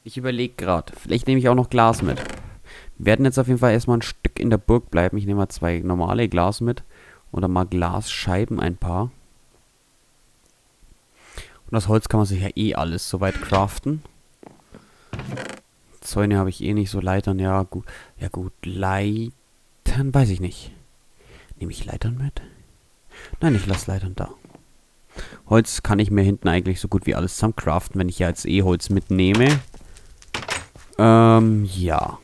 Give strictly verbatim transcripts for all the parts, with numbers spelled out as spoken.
Ich überlege gerade. Vielleicht nehme ich auch noch Glas mit. Wir werden jetzt auf jeden Fall erstmal ein Stück in der Burg bleiben. Ich nehme mal zwei normale Glas mit. Oder mal Glasscheiben, ein paar. Und das Holz kann man sich ja eh alles soweit craften. Zäune habe ich eh nicht, so Leitern, ja gut. Ja gut, Leitern weiß ich nicht. Nehme ich Leitern mit? Nein, ich lasse Leitern da. Holz kann ich mir hinten eigentlich so gut wie alles zusammen craften, wenn ich ja jetzt eh Holz mitnehme. Ähm, ja.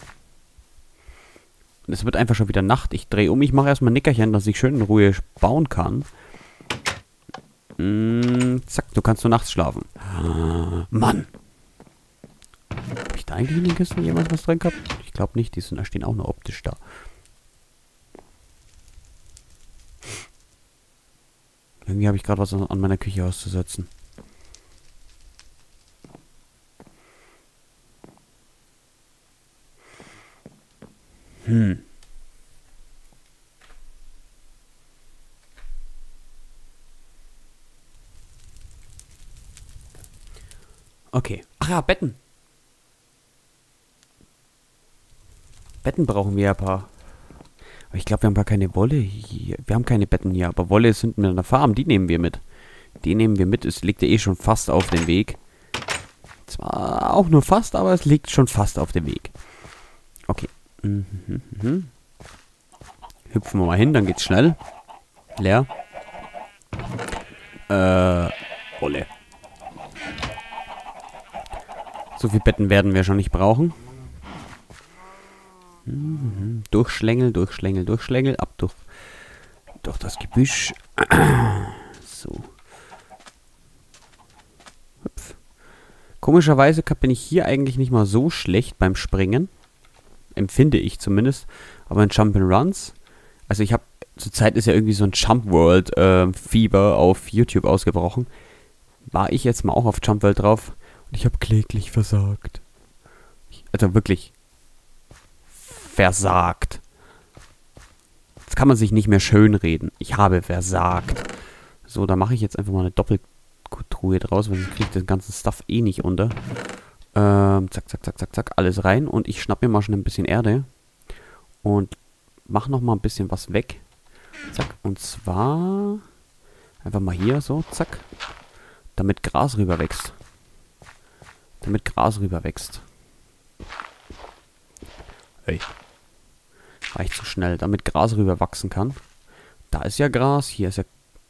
Und es wird einfach schon wieder Nacht. Ich drehe um. Ich mache erstmal ein Nickerchen, dass ich schön in Ruhe bauen kann. Mm, zack, du kannst nur nachts schlafen. Ah, Mann! Habe ich da eigentlich in den Kisten jemals was drin gehabt? Ich glaube nicht, die sind, da stehen auch nur optisch da. Irgendwie habe ich gerade was an, an meiner Küche auszusetzen. Hm. Okay. Ach ja, Betten. Betten brauchen wir ja ein paar. Aber ich glaube, wir haben gar keine Wolle hier. Wir haben keine Betten hier, aber Wolle ist hinten in der Farm. Die nehmen wir mit. Die nehmen wir mit. Es liegt ja eh schon fast auf dem Weg. Zwar auch nur fast, aber es liegt schon fast auf dem Weg. Okay. Mhm, mhm, mhm. Hüpfen wir mal hin, dann geht's schnell. Leer. Äh, Wolle. So viele Betten werden wir schon nicht brauchen. Mhm. Durchschlängel, durchschlängel, durchschlängel. Ab durch, durch das Gebüsch. So. Hüpf. Komischerweise bin ich hier eigentlich nicht mal so schlecht beim Springen. Empfinde ich zumindest. Aber in Jump'n'Runs. Also ich habe, zurzeit ist ja irgendwie so ein Jump World äh, Fieber auf YouTube ausgebrochen. War ich jetzt mal auch auf Jump World drauf. Und ich habe kläglich versagt. Ich, also wirklich. Versagt. Jetzt kann man sich nicht mehr schönreden. Ich habe versagt. So, da mache ich jetzt einfach mal eine Doppeltruhe draus, weil sonst kriege ich den ganzen Stuff eh nicht unter. Ähm, zack, zack, zack, zack, zack, alles rein. Und ich schnapp mir mal schon ein bisschen Erde. Und mach noch mal ein bisschen was weg. Zack, und zwar einfach mal hier, so, zack. Damit Gras rüber wächst. Damit Gras rüber wächst. Hey. War ich zu schnell, damit Gras rüber wachsen kann. Da ist ja Gras, hier ist ja...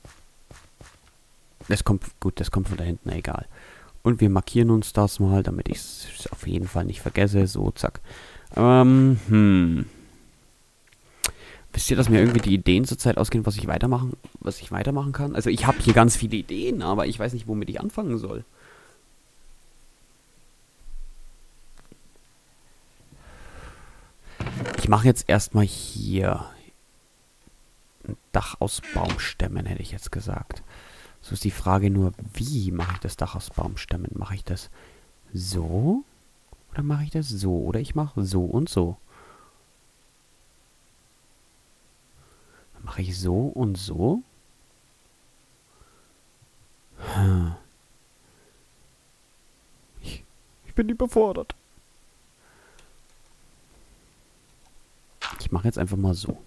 Das kommt, gut, das kommt von da hinten, egal. Und wir markieren uns das mal, damit ich es auf jeden Fall nicht vergesse. So, zack. Ähm, hm. Wisst ihr, dass mir irgendwie die Ideen zurzeit ausgehen, was ich weitermachen, was ich weitermachen kann? Also ich habe hier ganz viele Ideen, aber ich weiß nicht, womit ich anfangen soll. Ich mache jetzt erstmal hier ein Dach aus Baumstämmen, hätte ich jetzt gesagt. So ist die Frage nur, wie mache ich das Dach aus Baumstämmen? Mache ich das so? Oder mache ich das so? Oder ich mache so und so. Mache ich so und so? Hm. Ich, ich bin überfordert. Ich mache jetzt einfach mal so.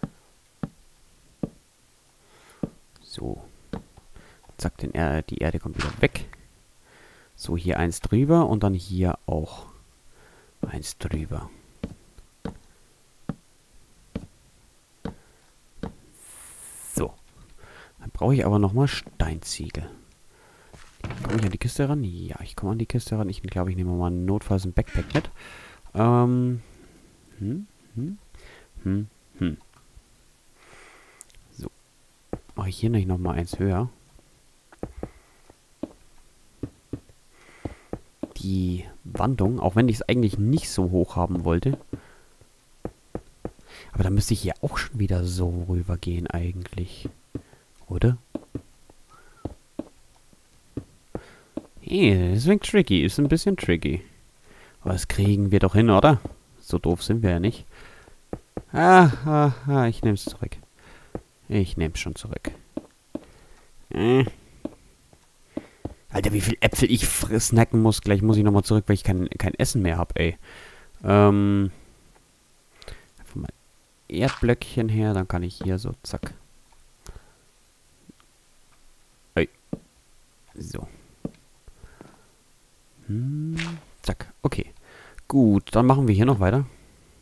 So. Zack, den er die Erde kommt wieder weg. So, hier eins drüber und dann hier auch eins drüber. So. Dann brauche ich aber nochmal Steinziegel. Komme ich an die Kiste ran? Ja, ich komme an die Kiste ran. Ich glaube, ich nehme mal notfalls ein Backpack mit. Ähm. Hm, hm, hm, hm. So. Mache ich hier nicht nochmal eins höher. Die Wandung, auch wenn ich es eigentlich nicht so hoch haben wollte. Aber da müsste ich hier auch schon wieder so rüber gehen eigentlich. Oder? Hey, das ist tricky, ist ein bisschen tricky. Aber das kriegen wir doch hin, oder? So doof sind wir ja nicht. Ah, ah, ah, ich nehme es zurück. Ich nehme es schon zurück. Äh. Alter, wie viel Äpfel ich snacken muss. Gleich muss ich nochmal zurück, weil ich kein, kein Essen mehr habe, ey. Ähm. Einfach mal Erdblöckchen her, dann kann ich hier so, zack. Ey. So. Hm, zack, okay. Gut, dann machen wir hier noch weiter.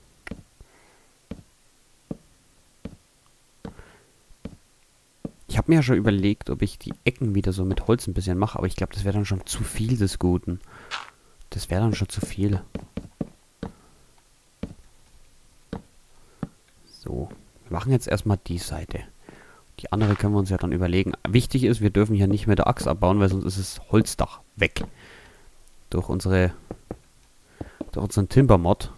Ich habe mir ja schon überlegt, ob ich die Ecken wieder so mit Holz ein bisschen mache, aber ich glaube, das wäre dann schon zu viel des Guten. Das wäre dann schon zu viel. So, wir machen jetzt erstmal die Seite. Die andere können wir uns ja dann überlegen. Wichtig ist, wir dürfen hier nicht mit der Axt abbauen, weil sonst ist das Holzdach weg. Durch unsere, durch unseren Timber-Mod.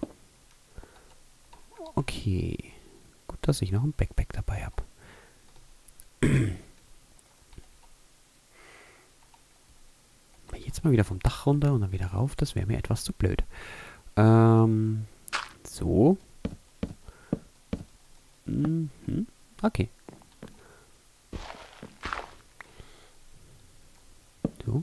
Okay. Gut, dass ich noch ein Backpack dabei habe. Jetzt mal wieder vom Dach runter und dann wieder rauf. Das wäre mir etwas zu blöd. Ähm, so. Mhm. Okay. So.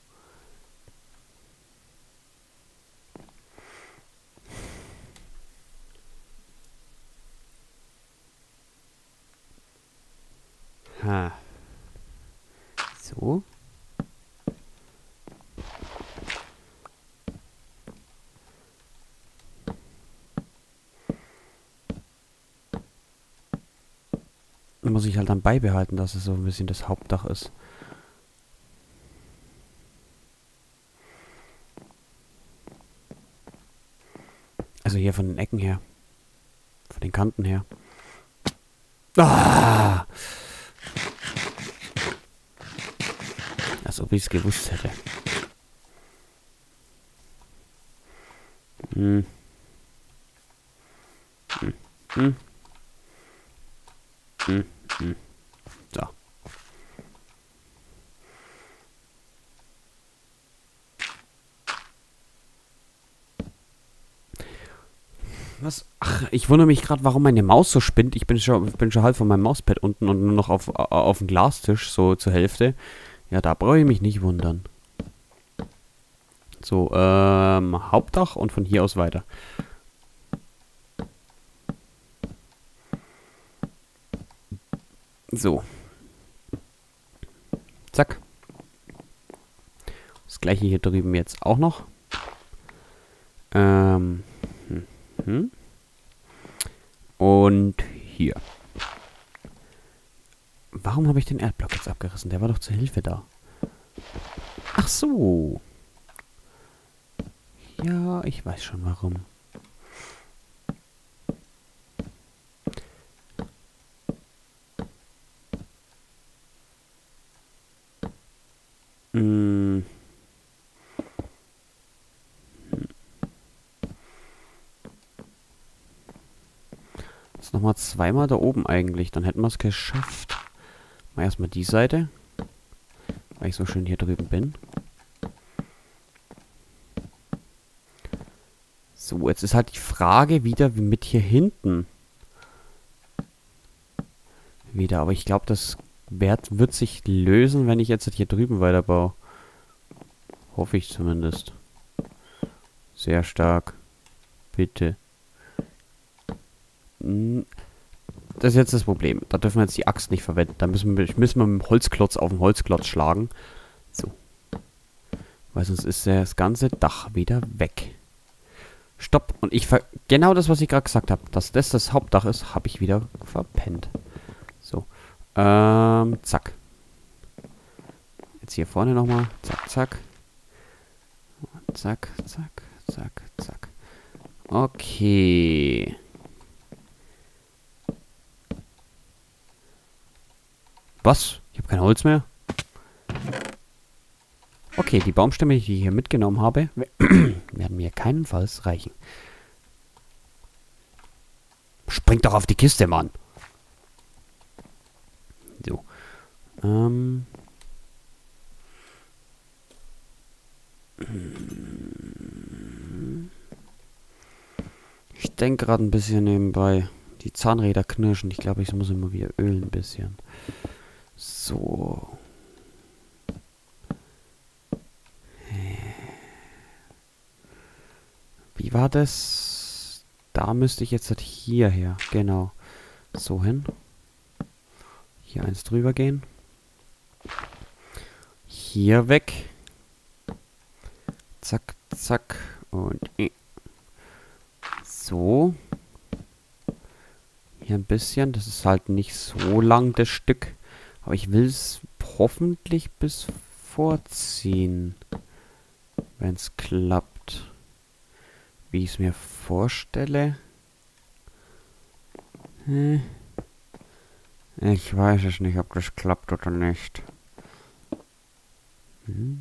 Ha. So. Muss ich halt dann beibehalten, dass es so ein bisschen das Hauptdach ist. Also hier von den Ecken her. Von den Kanten her. Ah! Als ob ich es gewusst hätte. Hm. Hm. Hm. Hm. Hm. So. Was? Ach, ich wundere mich gerade, warum meine Maus so spinnt. Ich bin schon, bin schon halb von meinem Mauspad unten und nur noch auf, auf dem Glastisch, so zur Hälfte. Ja, da brauche ich mich nicht wundern. So, ähm, Hauptdach und von hier aus weiter. So. Zack. Das gleiche hier drüben jetzt auch noch. Ähm. Hm, hm. Und hier. Warum habe ich den Erdblock jetzt abgerissen? Der war doch zur Hilfe da. Ach so. Ja, ich weiß schon warum. Hm. Jetzt nochmal zweimal da oben eigentlich. Dann hätten wir es geschafft. Mal erstmal die Seite. Weil ich so schön hier drüben bin. So, jetzt ist halt die Frage wieder, wie mit hier hinten. Wieder, aber ich glaube, das wird, wird sich lösen, wenn ich jetzt hier drüben weiterbaue. Hoffe ich zumindest. Sehr stark. Bitte. Das ist jetzt das Problem. Da dürfen wir jetzt die Axt nicht verwenden. Da müssen wir, müssen wir mit dem Holzklotz auf den Holzklotz schlagen. So. Weil sonst ist das ganze Dach wieder weg. Stopp. Und ich ver... Genau das, was ich gerade gesagt habe. Dass das das Hauptdach ist, habe ich wieder verpennt. So. Ähm, zack. Jetzt hier vorne nochmal. Zack, zack. Zack, zack, zack, zack. Okay. Was? Ich habe kein Holz mehr? Okay, die Baumstämme, die ich hier mitgenommen habe, werden mir keinenfalls reichen. Spring doch auf die Kiste, Mann! So. Ähm. Ich denke gerade ein bisschen nebenbei. Die Zahnräder knirschen. Ich glaube, ich muss immer wieder ölen ein bisschen. So. Wie war das? Da müsste ich jetzt halt hierher. Genau. So hin. Hier eins drüber gehen. Hier weg. Zack, zack. Und äh. so. Hier ein bisschen. Das ist halt nicht so lang, das Stück. Aber ich will es hoffentlich bis vorziehen. Wenn es klappt. Wie ich es mir vorstelle. Hm. Ich weiß es nicht, ob das klappt oder nicht. Hm.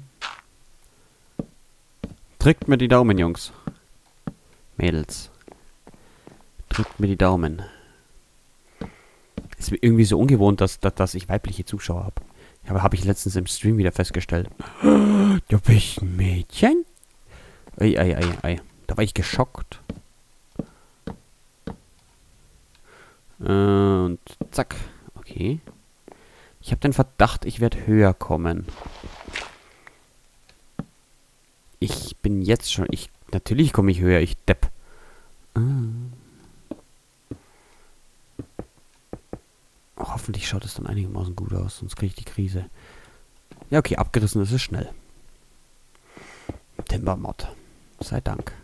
Drückt mir die Daumen, Jungs. Mädels. Drückt mir die Daumen. Ist mir irgendwie so ungewohnt, dass, dass, dass ich weibliche Zuschauer habe. Aber habe ich letztens im Stream wieder festgestellt. Du bist ein Mädchen? Ei, ei, ei, ei. Da war ich geschockt. Und zack. Okay. Ich habe den Verdacht, ich werde höher kommen. Ich bin jetzt schon... Ich, natürlich komme ich höher, ich Depp. Ah. Oh, hoffentlich schaut es dann einigermaßen gut aus, sonst kriege ich die Krise. Ja, okay, abgerissen ist es schnell. Timbermod. Sei Dank.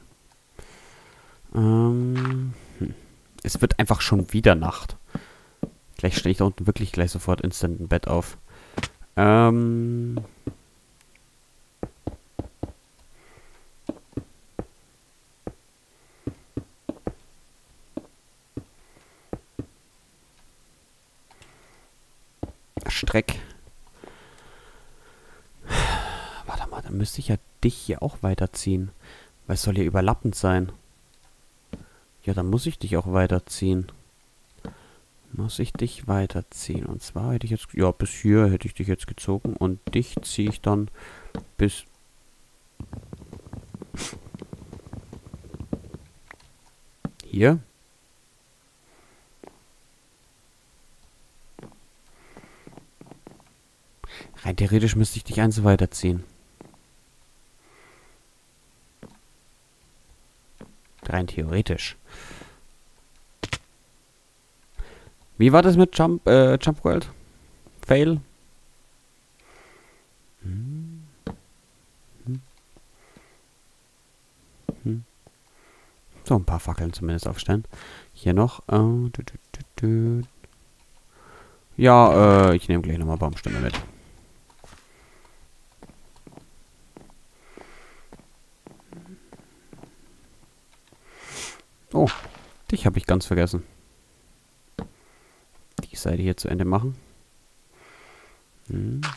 Ähm, hm. Es wird einfach schon wieder Nacht. Gleich stehe ich da unten wirklich gleich sofort instant ein Bett auf. Ähm... Streck. Warte mal, dann müsste ich ja dich hier auch weiterziehen. Weil es soll ja überlappend sein. Ja, dann muss ich dich auch weiterziehen. Muss ich dich weiterziehen. Und zwar hätte ich jetzt... Ja, bis hier hätte ich dich jetzt gezogen. Und dich ziehe ich dann bis... Hier. Rein theoretisch müsste ich dich eins weiterziehen. Rein theoretisch. Wie war das mit Jump, äh, Jump World? Fail? Hm. Hm. Hm. So, ein paar Fackeln zumindest aufstellen. Hier noch. Äh, dü, dü, dü, dü. Ja, äh, ich nehme gleich nochmal Baumstämme mit. Oh, dich habe ich ganz vergessen. Die Seite hier zu Ende machen. Hm.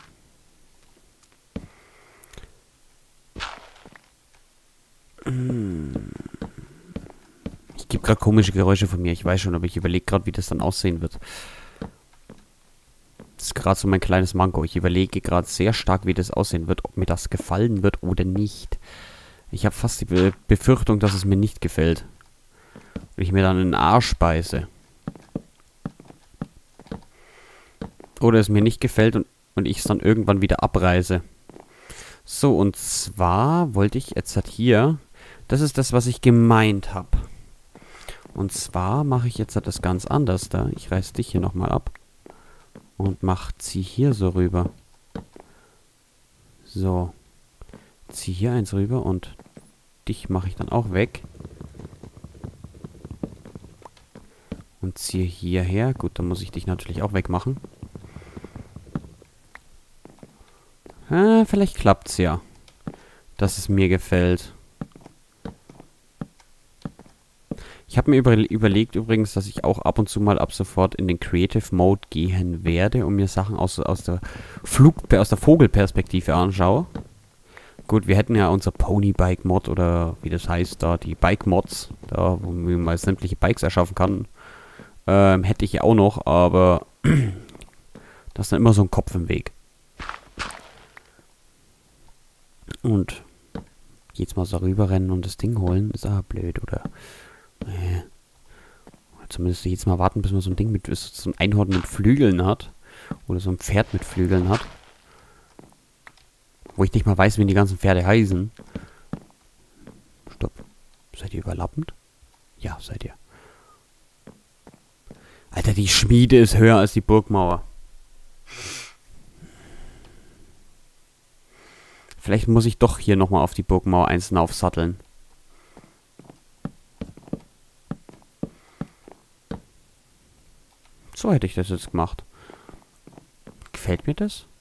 Hm. Ich gebe gerade komische Geräusche von mir. Ich weiß schon, aber ich überlege gerade, wie das dann aussehen wird. Das ist gerade so mein kleines Manko. Ich überlege gerade sehr stark, wie das aussehen wird, ob mir das gefallen wird oder nicht. Ich habe fast die Be Befürchtung, dass es mir nicht gefällt. Und ich mir dann in den Arsch beiße. Oder es mir nicht gefällt und, und ich es dann irgendwann wieder abreiße. So, und zwar wollte ich jetzt halt hier... Das ist das, was ich gemeint habe. Und zwar mache ich jetzt halt das ganz anders da. Ich reiße dich hier nochmal ab. Und mache sie hier so rüber. So. Zieh hier eins rüber und dich mache ich dann auch weg. Und ziehe hierher. Gut, dann muss ich dich natürlich auch wegmachen. Ah, vielleicht klappt's ja. Dass es mir gefällt. Ich habe mir über überlegt übrigens, dass ich auch ab und zu mal ab sofort in den Creative Mode gehen werde und mir Sachen aus, aus, der, Flug, aus der Vogelperspektive anschaue. Gut, wir hätten ja unser Pony-Bike-Mod oder wie das heißt da, die Bike-Mods, da wo man mal sämtliche Bikes erschaffen kann. Ähm, hätte ich ja auch noch, aber das ist dann immer so ein Kopf im Weg. Und jetzt mal so rüberrennen und das Ding holen, ist aber blöd, oder? Äh, zumindest jetzt mal warten, bis man so ein Ding mit, so ein Einhorn mit Flügeln hat. Oder so ein Pferd mit Flügeln hat. Wo ich nicht mal weiß, wie die ganzen Pferde heißen. Stopp. Seid ihr überlappend? Ja, seid ihr. Alter, die Schmiede ist höher als die Burgmauer. Vielleicht muss ich doch hier nochmal auf die Burgmauer einzeln aufsatteln. So hätte ich das jetzt gemacht. Gefällt mir das?